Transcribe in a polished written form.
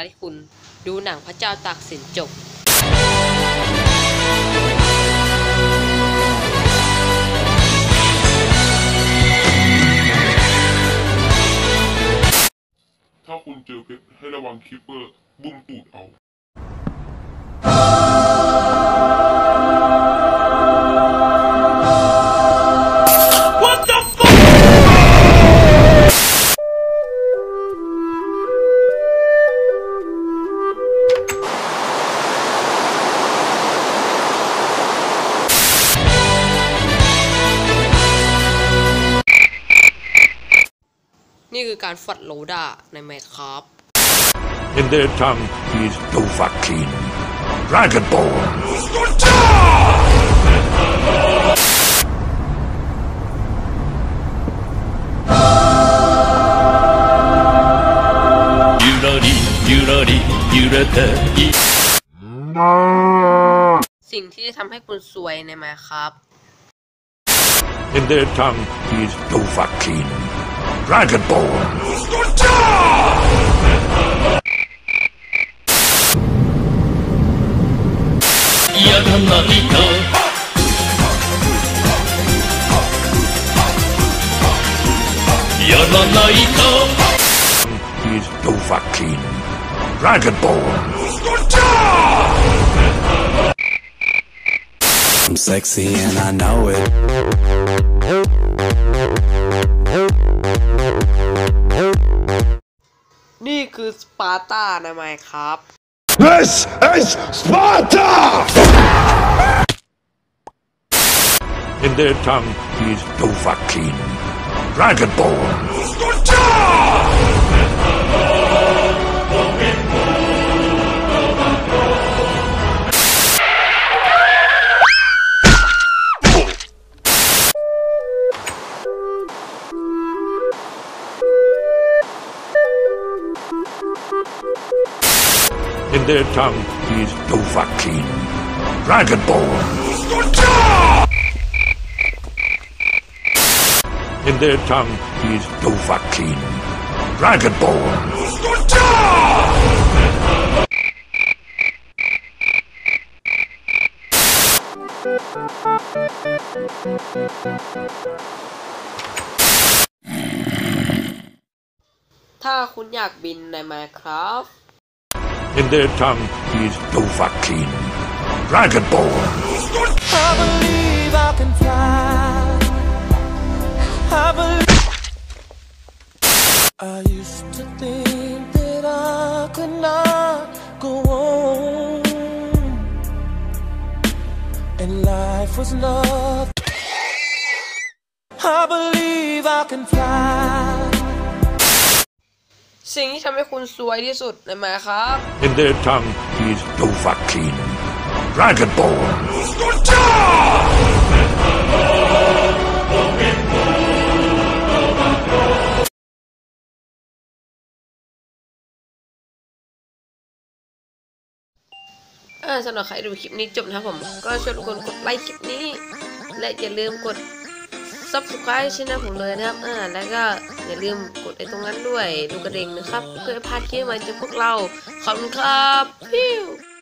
ที่คุณดูหนังพระเจ้าตากสินจบถ้าคุณเจอเพชรให้ระวังคิปเปอร์บุ้มตูดเอานี่คือการฟัดโลดาในแมทครับ In their tongue is Dovahkiin, Dragonborn. Yurari, สิ่งที่จะทำให้คุณซวยในแมทครับ In their tongue is Dovahkiin, Dragonborn. Is Dovahkiin, Dragonborn. I'm sexy and I know it. นี่คือสปาร์ตาในแมทครับ This is Sparta! In their tongue is Dovahkiin, Dragonborn. In their tongue is Dovahkiin, Dragonborn. In their tongue is Dovahkiin, Dragonborn. ถ้าคุณอยากบินในแมทครับ In their tongue is Dovahkiin, Dragonborn. I believe I can fly. I believe. I used to think that I could not go on, and life was nothing. I believe I can fly. สิ่งที่ทำให้คุณซวยที่สุดในแมทครับ In their tongue is Dovahkiin, Dragonborn. สำหรับใครดูคลิปนี้จบนะครับผมก็ช่วยทุกคนกดไลค์คลิปนี้และอย่าลืมกด Subscribe ช่องผมเลยนะครับแล้วก็อย่าลืมกดไอ้ตรงนั้นด้วยดูกระดิ่งนะครับเพื่อพลาดคลิปใหม่จากพวกเราขอบคุณครับพิว